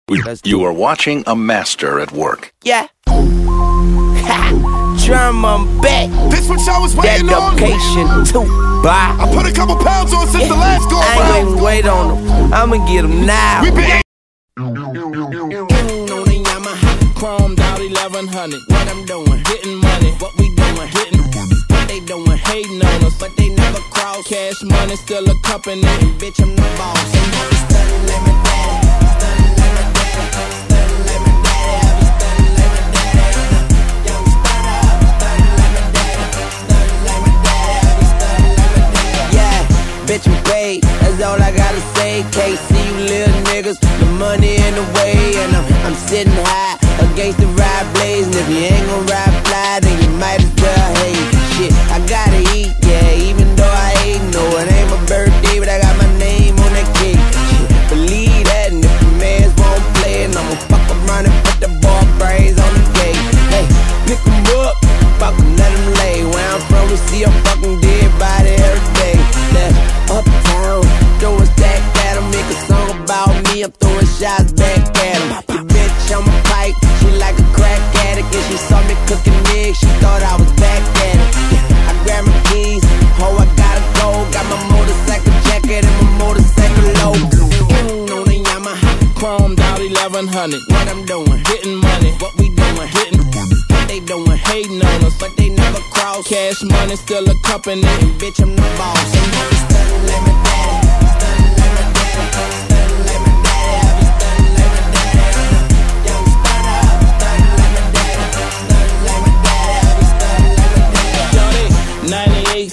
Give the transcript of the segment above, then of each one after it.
You are watching a master at work. Yeah. Drum, I'm back. This what y'all was waiting on? Dedication to buy. I put a couple pounds on since the last go around. I ain't even wait on them. I'ma get them now. We been On the Yamaha, chromed out 1100. What I'm doing, getting money. What we doing, getting money. What they doing, hating on us, but they never cross. Cash money still a company. Bitch, I'm the boss. And I be stunning like my daddy. Stunning like my daddy. Stunning like my daddy. I be stunning like my daddy. Young stunner, I be stunning like my daddy. Stunning like my daddy. I be stunning like my daddy. Yeah, bitch, I'm paid. That's all I gotta say. Can't see you little niggas. The money in the way, and I'm sitting high against the ride blaze. And if you ain't gon' ride fly, then you might as well hate. Shit, I gotta eat, yeah, even though I ain't. No, it ain't my birthday, but I got my name on that cake. Shit, believe that, and if the mans won't play, and I'ma fuck around and put the ball brains on the gate. Hey, pick 'em up, fuck 'em, let 'em lay. Where I'm from, we see a fucking dead body every day. That's uptown, throw a stack at 'em, make a song about me, I'm throwing shots back at 'em. Your bitch on my pipe, she like a crack addict, and she saw me cooking eggs, she thought I was back at it. I grabbed my keys, oh I gotta go, got my motorcycle jacket and my motorcycle low. On the Yamaha, chromed out 1100. What I'm doing, getting money. What we doing, getting money. What they doing, hating on us, but they never cross. Cash money still a company. Bitch, I'm the boss. And I be stunning like my daddy. Stunning like my daddy. Stunning like my daddy. I be stunning like my daddy. Young stunner, I be stunning like my daddy. Stunning like my daddy. I be stunning like my daddy. Shorty, 98,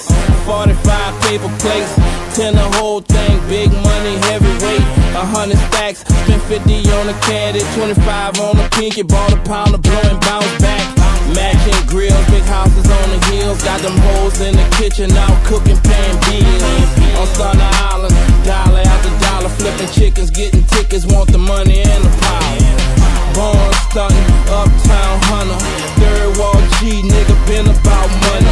45 paper plates. 10 the whole thing, big money, heavyweight. 100 stacks, spent 50 on the caddy, 25 on the pinky, bought a pound of blow and bounce back. Matching grills, big houses on the hills, got them hoes in the kitchen, out cooking, paying bills. On Thunder Island, dollar after dollar, flipping chickens, getting tickets, want the money and the power. Born stunting, uptown hunter, third wall G, nigga been about money.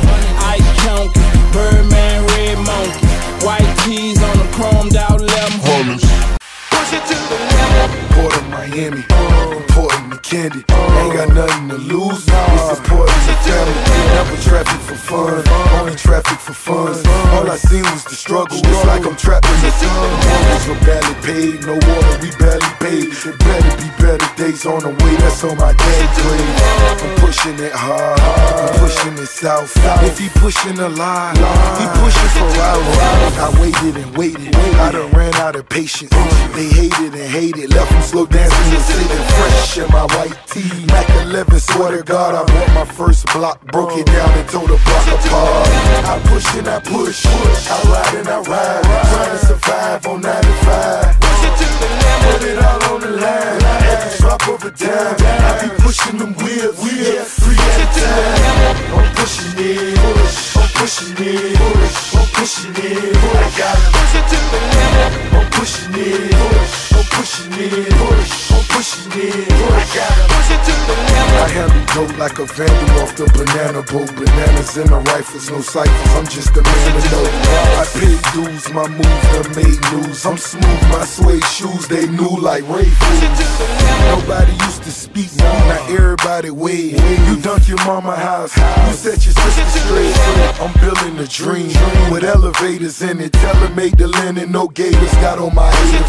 Ice chunky, Birdman, red monkey, white tees on the chromed out 1100. push it to the limit. Port of Miami, important to candy. Ain't got nothing to lose. This is Port of the family. Never traffic for fun, only traffic for fun. All I seen was the struggle. It's like I'm trapped in the sun. Mortgage were barely paid, no water, we barely paid. It better be better days on the way. That's on my dad's grave. I'm pushing it hard, I'm pushing it south. If he pushing a lie, he pushing for hours. I waited and waited, I done ran out of patience. They hated and hated, left them slow dancing and sitting fresh in my white tee. Mac 11, swear to God, I bought my first block, broke it down and tore the block apart. I push and I push, I ride and I ride, trying to survive on 9 to 5. Push it to the limit. Put it all on the line, at the drop of a dime. I be pushing them wheels, yeah, 3 at a time. I'm pushing it, I'm pushing it, I'm pushing it. I gotta Push it to the limit. I'm pushing it, I'm pushing it, I'm pushing it. I gotta Push it to the limit. I handle dope like a vandal off the banana boat. Bananas in my rifles, no ciphers, I'm just a man of note. I paid dues, my moves done made news. I'm smooth, my suede shoes, they new like Ray Fools. Nobody used to speak, now everybody wave. You dunk your mama house, you set your sister straight. I'm building a dream with elevators in it. Tell her make the linen, no gators, got on my head.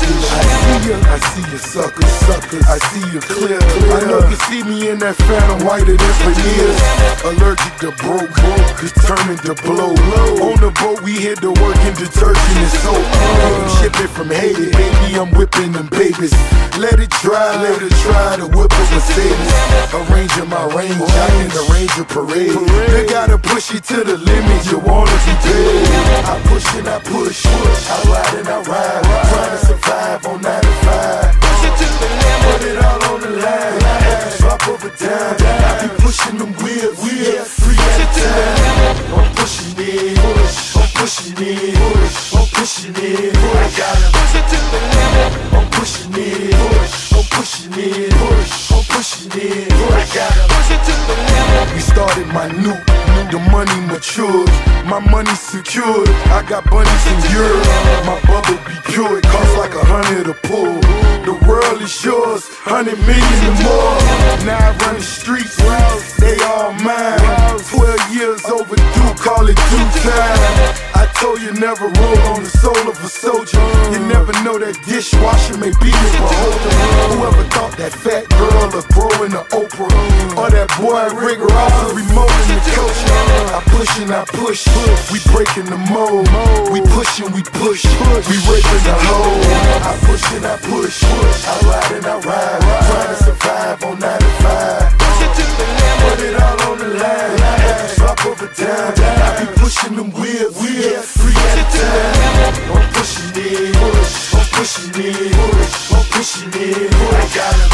I see you suckers, I see you clear. I know you see me in that phantom whiter than veneers. Allergic to broke, determined to blow. On the boat we hit the work in detergent and soap. Shipping from Haiti, baby, I'm whipping them babies. Let it dry, let it try to whip a Mercedes. Arranging my range, I can arrange a parade. You gotta push it to the limit, you wanna be paid. I push and I push, I ride and I ride, trying to survive on 9 to 5. Push it to the limit. Put it all on the line, at the drop of a dime. I be pushing them wheels, yeah, 3 at a time. I'm pushing it, I'm pushing it, I'm pushing it. I gotta Push it to the limit. I'm pushing it, I'm pushing it, I'm pushing it. I gotta Push it to the limit. We started my new, the money matured, my money secured. I got bunnies in Europe, my bubble be pure. It costs like $100 here to pull. The world is yours, 100 million or more. Now I run the streets, they all mine. 12 years overdue, call it due time. I told you never roll on the soul of a soldier. You never know that dishwasher may be your beholder. Whoever thought that fat girl would grow into Oprah, or that boy Rick Ross was remote in the culture. I push and I push, we breaking the mold. We push and we push, we raping the hole. I push and I push, I ride and I ride, trying to survive on 9 to 5. Put it all on the line, drop over time. I be pushing them wheels, 3 at a time. I'm pushing it, I'm pushing it, I'm pushing it. I gotta